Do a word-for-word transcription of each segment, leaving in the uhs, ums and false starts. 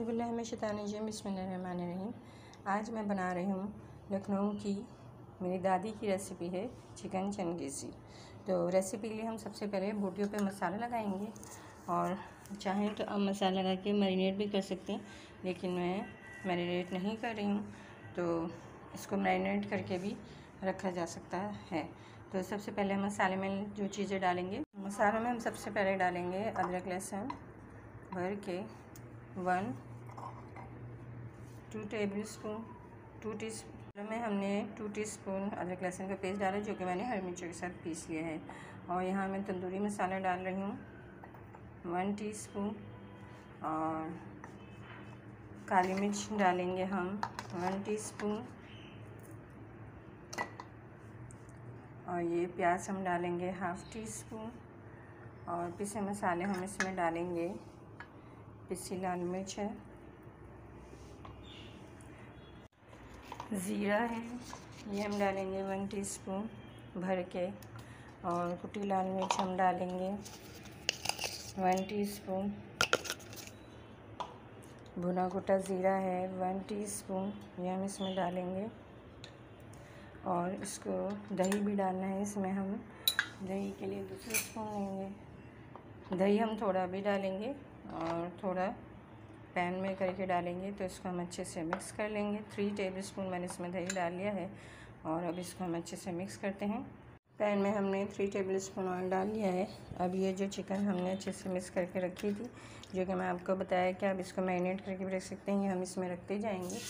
औज़ुबिल्लाहिमिनश्शैतानिर्रजीम बिस्मिल्लाहिर्रहमानिर्रहीम। आज मैं बना रही हूँ लखनऊ की मेरी दादी की रेसिपी है चिकन चंगेज़ी। तो रेसिपी के लिए हम सबसे पहले बोटियों पे मसाला लगाएंगे और चाहें तो आप मसाला लगा के मैरिनेट भी कर सकते हैं, लेकिन मैं मैरिनेट नहीं कर रही हूँ, तो इसको मैरिनेट करके भी रखा जा सकता है। तो सबसे पहले मसाले में जो चीज़ें डालेंगे, मसालों में हम सबसे पहले डालेंगे अदरक लहसुन भर के one two tablespoon two teaspoon में हमने टू टीस्पून अदरक लहसुन का पेस्ट डाला, जो कि मैंने हरी मिर्चों के साथ पीस लिया है। और यहाँ मैं तंदूरी मसाला डाल रही हूँ वन टीस्पून, और काली मिर्च डालेंगे हम वन टीस्पून, और ये प्याज हम डालेंगे हाफ़ टी स्पून, और पिसे मसाले हम इसमें डालेंगे पिसी लाल मिर्च है, ज़ीरा है, ये हम डालेंगे वन टीस्पून भर के, और कुटी लाल मिर्च हम डालेंगे वन टीस्पून, भुना कुटा ज़ीरा है वन टीस्पून, ये हम इसमें डालेंगे। और इसको दही भी डालना है, इसमें हम दही के लिए दूसरा स्पून लेंगे। दही हम थोड़ा भी डालेंगे और थोड़ा पैन में करके डालेंगे, तो इसको हम अच्छे से मिक्स कर लेंगे। थ्री टेबल स्पून मैंने इसमें दही डाल लिया है, और अब इसको हम अच्छे से मिक्स करते हैं। पैन में हमने थ्री टेबल स्पून ऑयल डाल लिया है। अब ये जो चिकन हमने अच्छे से मिक्स करके रखी थी, जो कि मैं आपको बताया कि आप इसको मैरिनेट करके भी रख सकते हैं, ये हम इसमें रखते जाएंगे।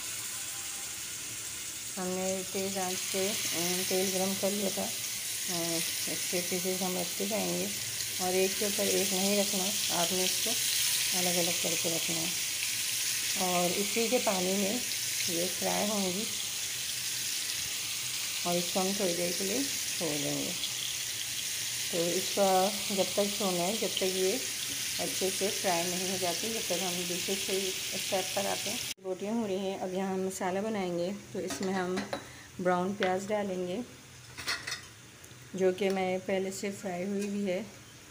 हमने तेज़ आंच पे तेल गरम कर लिया था, और इसके पीसेस हम रखते जाएंगे, और एक के ऊपर एक नहीं रखना, आपने इसको अलग अलग करके रखना है। और इसी के पानी में ये फ्राई होंगी, और इसको हम थोड़ी देर के लिए छोड़ देंगे। तो इसका जब तक छोड़ना है, जब तक ये अच्छे से फ्राई नहीं हो जाती, जब तक हम दूसरे से स्टेप पर आते हैं। रोटियाँ हो रही हैं। अब यहाँ हम मसाला बनाएंगे, तो इसमें हम ब्राउन प्याज डालेंगे, जो कि मैं पहले से फ्राई हुई भी है।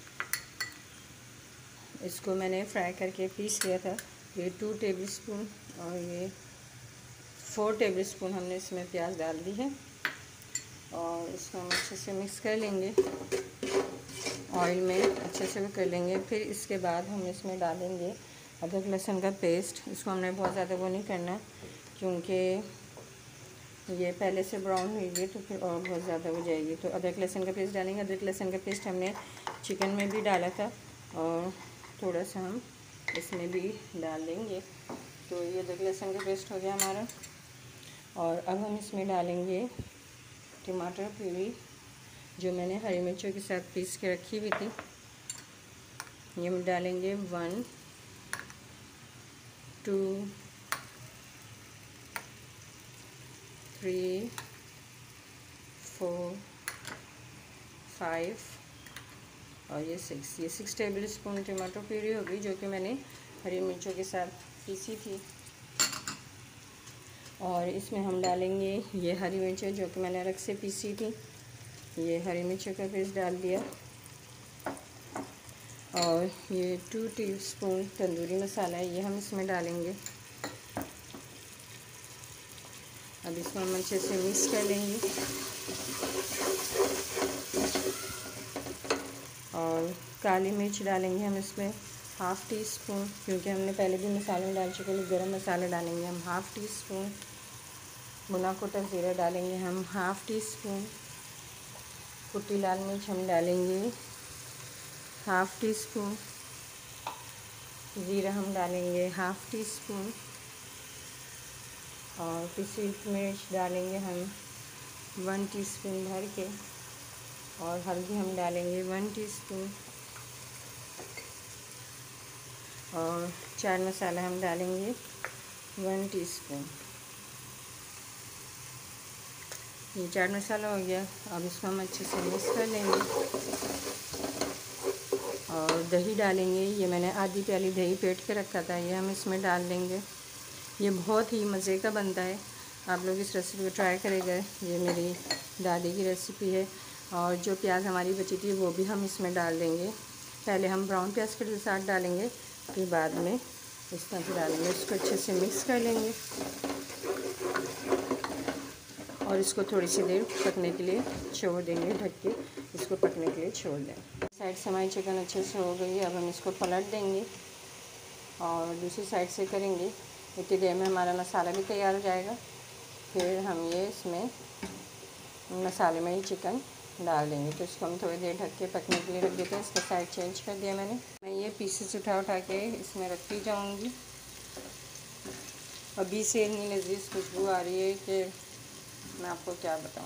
इसको मैंने फ्राई करके पीस लिया था। ये टू टेबल स्पून और ये फोर टेबल स्पून हमने इसमें प्याज डाल दी है, और इसको हम अच्छे से मिक्स कर लेंगे, ऑयल में अच्छे से कर लेंगे। फिर इसके बाद हम इसमें डालेंगे अदरक लहसुन का पेस्ट। इसको हमने बहुत ज़्यादा वो नहीं करना, क्योंकि ये पहले से ब्राउन हुई है, तो फिर और बहुत ज़्यादा हो जाएगी। तो अदरक लहसुन का पेस्ट डालेंगे। अदरक लहसुन का पेस्ट हमने चिकन में भी डाला था, और थोड़ा सा हम इसमें भी डाल देंगे। तो ये अदरक लहसुन का पेस्ट हो गया हमारा। और अब हम इसमें डालेंगे टमाटर प्यूरी, जो मैंने हरी मिर्चों के साथ पीस के रखी हुई थी। ये हम डालेंगे one two three four five और ये सिक्स ये six tablespoon tomato puree होगी, जो कि मैंने हरी मिर्चों के साथ पीसी थी। और इसमें हम डालेंगे ये हरी मिर्चें, जो कि मैंने अलग से पीसी थी। ये हरी मिर्चों का पेस्ट डाल दिया, और ये टू टीस्पून तंदूरी मसाला है, ये हम इसमें डालेंगे। अब इसको हम अच्छे से मिक्स कर लेंगे, और काली मिर्च डालेंगे हम इसमें हाफ़ टी स्पून, क्योंकि हमने पहले भी मसाले में डाल चुके हैं। गरम मसाला डालेंगे हम हाफ़ टी स्पून, भुना कुटा ज़ीरा डालेंगे हम हाफ़ टी स्पून, कुटी लाल मिर्च हम डालेंगे हाफ़ टी स्पून, ज़ीरा हम डालेंगे हाफ़ टी स्पून, और पिसी मिर्च डालेंगे हम वन टीस्पून भर के, और हल्दी हम डालेंगे वन टीस्पून, और चाट मसाला हम डालेंगे वन टीस्पून। ये चाट मसाला हो गया। अब इसको हम अच्छे से मिक्स कर लेंगे, और दही डालेंगे। ये मैंने आधी प्याली दही फेंट के रखा था, ये हम इसमें डाल देंगे। ये बहुत ही मज़े का बनता है, आप लोग इस रेसिपी को ट्राई करेंगे। ये मेरी दादी की रेसिपी है। और जो प्याज हमारी बची थी, वो भी हम इसमें डाल देंगे। पहले हम ब्राउन प्याज के साथ डालेंगे, फिर बाद में इस तरह से डालेंगे, इसको अच्छे से मिक्स कर लेंगे और इसको थोड़ी सी देर पकने के लिए छोड़ देंगे, ढक के इसको पकने के लिए छोड़ दें। साइड से हमारी चिकन अच्छे से हो गई है, अब हम इसको पलट देंगे और दूसरी साइड से करेंगे। इतनी देर में हमारा मसाला भी तैयार हो जाएगा। फिर हम ये इसमें मसाले में ही चिकन डाल देंगे। तो इसको हम थोड़ी देर ढक के पकने के लिए रख देते हैं। इसका साइड चेंज कर दिया मैंने। मैं ये पीसेस उठा उठा के इसमें रखती जाऊंगी। अभी से इतनी लजीज खुशबू आ रही है कि मैं आपको क्या बताऊं।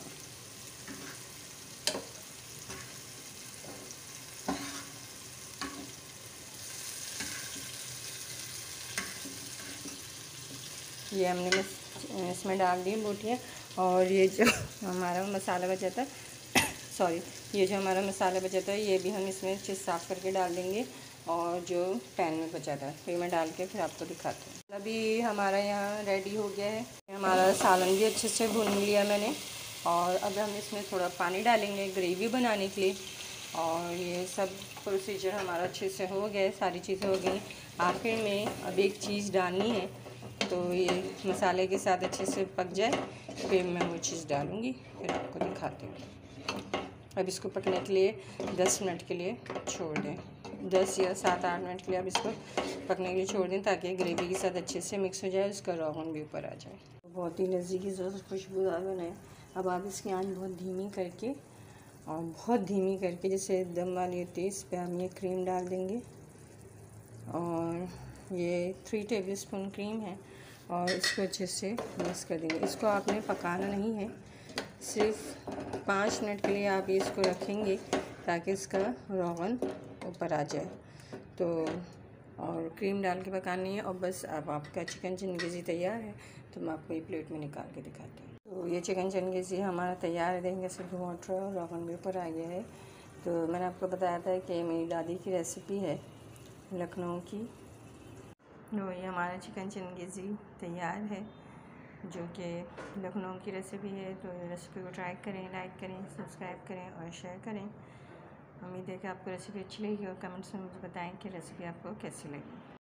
ये हमने इसमें डाल दी बोटियाँ और ये जो हमारा मसाला बचा था सॉरी ये जो हमारा मसाला बचा था ये भी हम इसमें अच्छे साफ़ करके डाल देंगे और जो पैन में बचा था फिर मैं डाल के फिर आपको दिखाती हूँ। अभी हमारा यहाँ रेडी हो गया है। हमारा सालन भी अच्छे से भून लिया मैंने और अब हम इसमें थोड़ा पानी डालेंगे ग्रेवी बनाने के लिए। और ये सब प्रोसीजर हमारा अच्छे से हो गया, सारी चीज़ें हो गई। आखिर में अब एक चीज़ डालनी है, तो ये मसाले के साथ अच्छे से पक जाए फिर मैं वो चीज़ डालूँगी, फिर आपको दिखाती हूँ। अब इसको पकने के लिए दस मिनट के लिए छोड़ दें, दस या सात आठ मिनट के लिए अब इसको पकने के लिए छोड़ दें ताकि ग्रेवी के साथ अच्छे से मिक्स हो जाए, उसका रोगन भी ऊपर आ जाए। बहुत ही लजीज और खुशबूदार बने। अब आप इसकी आंच बहुत धीमी करके और बहुत धीमी करके जैसे दम वाली होती है, इस पर हम ये क्रीम डाल देंगे और ये थ्री टेबल स्पून क्रीम है और इसको अच्छे से मिक्स कर देंगे। इसको आपने पकाना नहीं है, सिर्फ पाँच मिनट के लिए आप इसको रखेंगे ताकि इसका रोगन ऊपर आ जाए। तो और क्रीम डाल के पकानी है और बस अब आपका चिकन चंगेज़ी तैयार है। तो मैं आपको ये प्लेट में निकाल के दिखाती हूँ। तो ये चिकन चंगेज़ी हमारा तैयार है। देखेंगे सिर्फ वाटर और रोगन भी ऊपर आ गया है। तो मैंने आपको बताया था कि मेरी दादी की रेसिपी है लखनऊ की। तो ये हमारा चिकन चंगेज़ी तैयार है जो कि लखनऊ की रेसिपी है। तो रेसिपी को ट्राई करें, लाइक करें, सब्सक्राइब करें और शेयर करें। उम्मीद है कि आपको रेसिपी अच्छी लगी और कमेंट्स में मुझे बताएं कि रेसिपी आपको कैसी लगी।